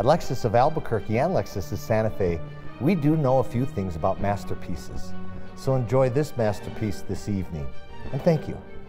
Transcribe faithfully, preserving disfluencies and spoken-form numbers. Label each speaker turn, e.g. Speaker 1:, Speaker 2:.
Speaker 1: At Lexus of Albuquerque and Lexus of Santa Fe, we do know a few things about masterpieces. So enjoy this masterpiece this evening, and thank you.